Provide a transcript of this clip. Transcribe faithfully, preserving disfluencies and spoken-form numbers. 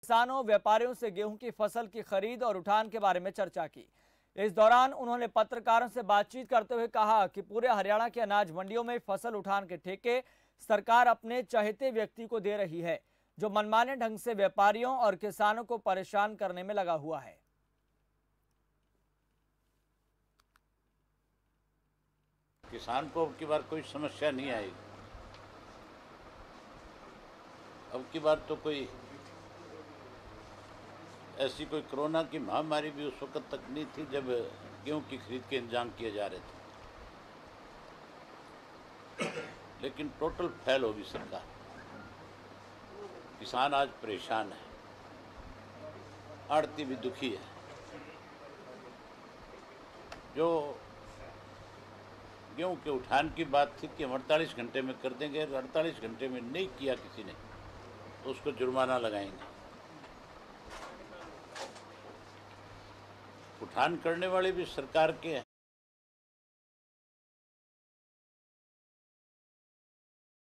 किसानों व्यापारियों से गेहूं की फसल की खरीद और उठान के बारे में चर्चा की। इस दौरान उन्होंने पत्रकारों से बातचीत करते हुए कहा कि पूरे हरियाणा के अनाज मंडियों में फसल उठान के ठेके सरकार अपने चाहते व्यक्ति को दे रही है, जो मनमाने ढंग से व्यापारियों और किसानों को परेशान करने में लगा हुआ है। किसान को अब की बार कोई समस्या नहीं आएगी। अब की बार तो कोई ऐसी कोई कोरोना की महामारी भी उस वक्त तक नहीं थी जब गेहूं की खरीद के इंतजाम किए जा रहे थे। लेकिन टोटल फेल होगी सरकार। किसान आज परेशान है, आड़ती भी दुखी है। जो गेहूं के उठान की बात थी कि हम अड़तालीस घंटे में कर देंगे, अड़तालीस घंटे में नहीं किया किसी ने तो उसको जुर्माना लगाएंगे। उठान करने वाले भी सरकार के